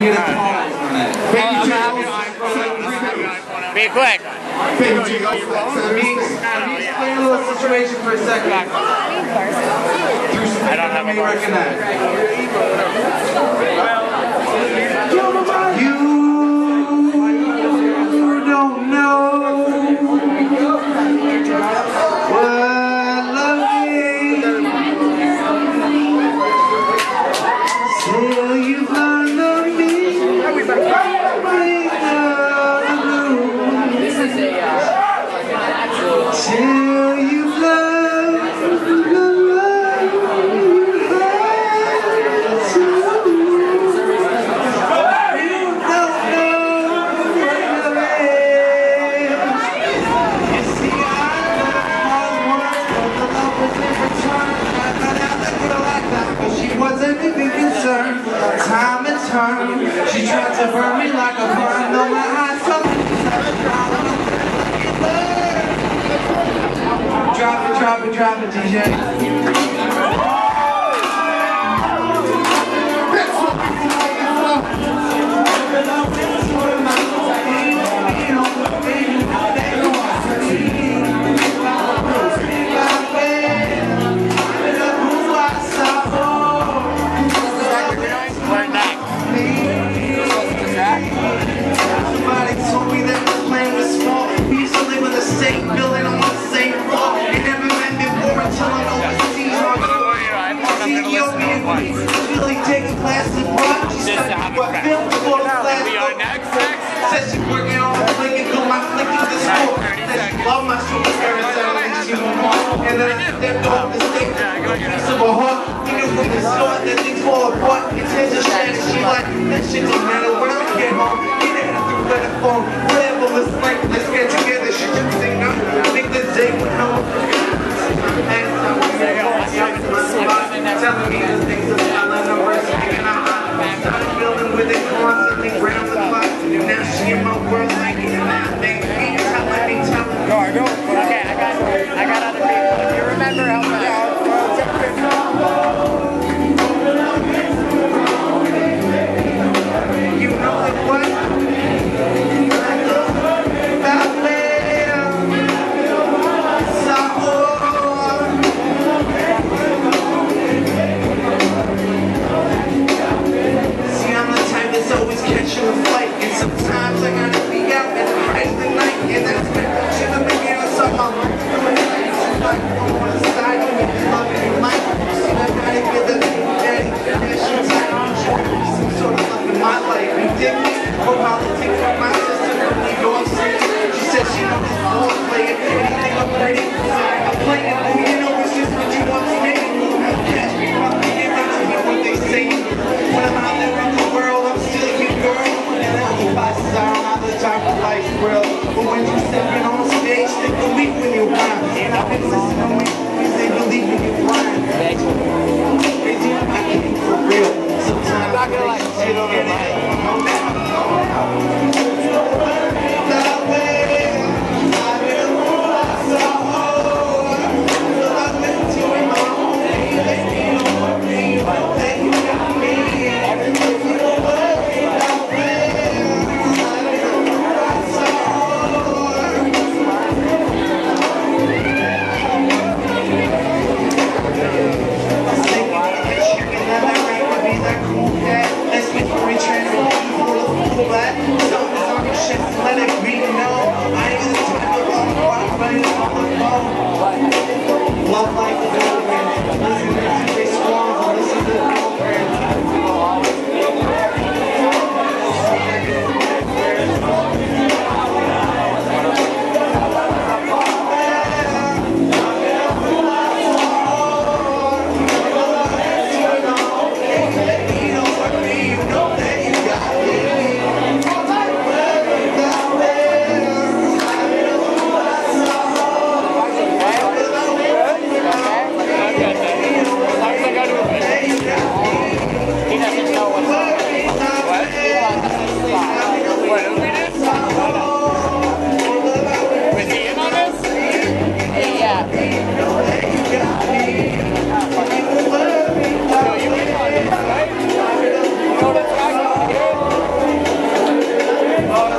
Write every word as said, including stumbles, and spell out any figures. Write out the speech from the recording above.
Get a call on that. Be quick. Explain a little situation for a second. I don't have a bar. You don't know what love is till you've learned of me. Till you've loved the love you had to. You don't know what love is. You see, I loved once, but the love was in return. I thought I let her like that, but she wasn't even concerned. Time and turn, she tried to burn me like a burn, though my eyes told me. Drop it, drop it, drop it, D J. Somebody told me that the plane was small. We used to live in the same building on the same floor. It never met before until I'm overseas on Ethiopian. Really taking classes, but she studied what film before the class. Said she's working on the flick and do my flick in the school. Said she loved my super parents and she was mom. And then I stepped off the stage, a piece of a heart. You know from the start that things fall apart. Intense and shattered. She like, that shit don't matter when I get home. Phone, whatever, let's like, let's get together. She just say no. I think this day would know. And telling me the things that I love the worst thing in our life. Started building with it constantly round the clock. Now she in my world like it. And now they ain't telling me, telling me. Go, go. Okay, I got, I got other people. If you remember, help me out. You know like what? But when you stepping on stage, they believe when you rhyme. And I've been listening to me, because they believe when you rhyme. Crazy, I can't for real. Sometimes I'm not gonna like sit over the mic. Let's get for each other, for the black. Oh,